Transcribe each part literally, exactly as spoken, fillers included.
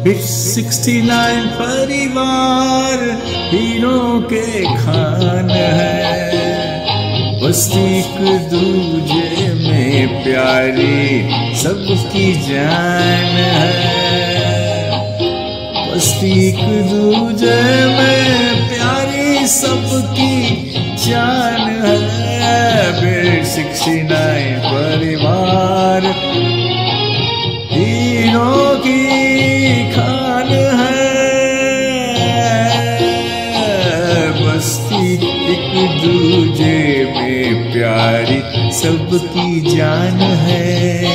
Bit sixty nine परिवार हीरों के खान है। बस्ती एक दूजे में प्यारी सबकी जान है। बस्ती एक दूजे में प्यारी सबकी जान है। बिट सिक्सटी नाइन परिवार हीरों की खान है। बस्ती एक दूजे में प्यारी सबकी जान है।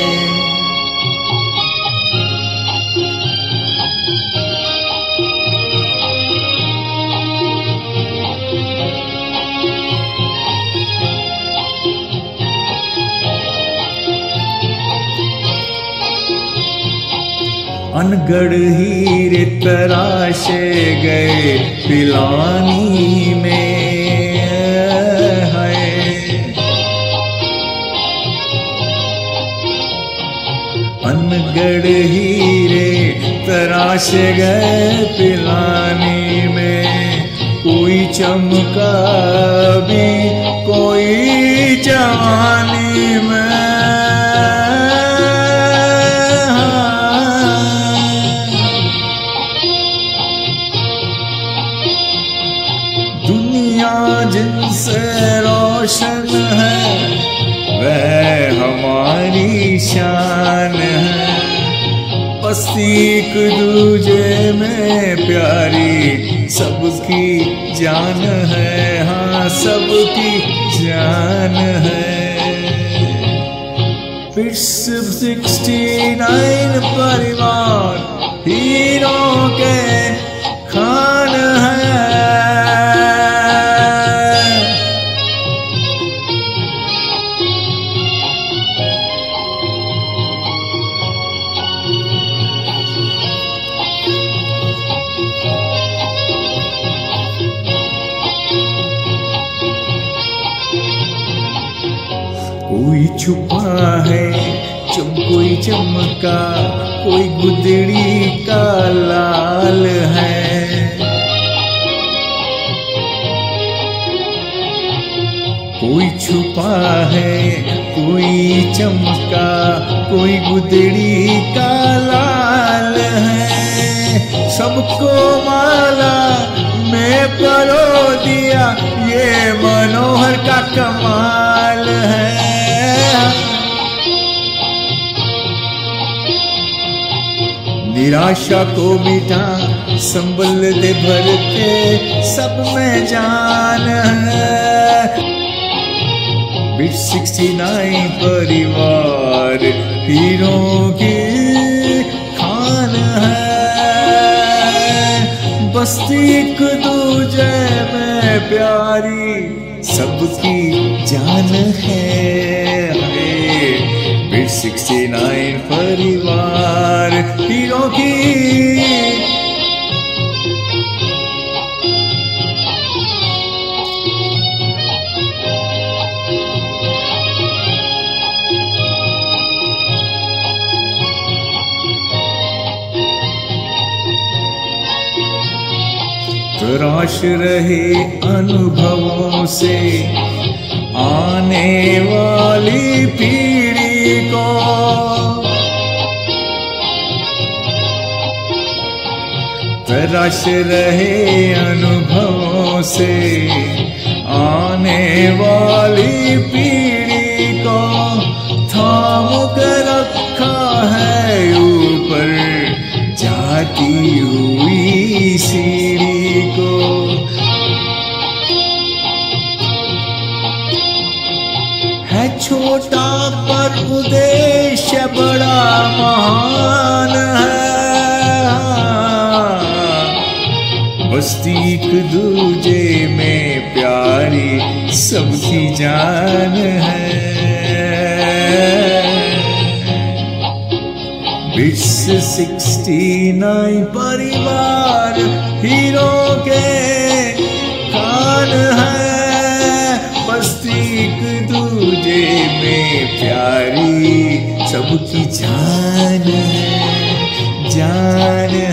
अनगढ़ हीरे तराशे गए पिलानी में है। अनगढ़ हीरे तराशे गए पिलानी में। कोई चमका भी कोई जवानी में। जिनसे रोशन है वह हमारी शान है। बस्ती एक दूजे में प्यारी सबकी जान है। हाँ सबकी जान है। बिट सिक्सटी नाइन परिवार हीरों के खान है। कोई छुपा है जब कोई चमका, कोई गुदड़ी का लाल है। कोई छुपा है कोई चमका, कोई गुदड़ी का लाल है। सबको माला में परो दिया ये मनोहर का कमाल है। निराशा को मिटा संबल दे भर के सब में जान है। बिट सिक्सटी नाइन परिवार हीरों की खान है। बस्ती एक दूजे में प्यारी सबकी जान है। बिट सिक्सटी नाइन परिवार हीरों की। तराश रहे अनुभवों से आने वाली पीढ़ी को। तराश रहे अनुभवों से आने वाली पीढ़ी को। थाम कर रखा है ऊपर जाती हुई सीढ़ी को। है छोटा पर उद्देश्य बड़ा महान है। बस्ती एक दूजे में प्यारी सबकी जान है। बिट सिक्सटी नाइन परिवार हीरों के खान है। बस्ती एक दूजे में प्यारी सबकी जान है, जान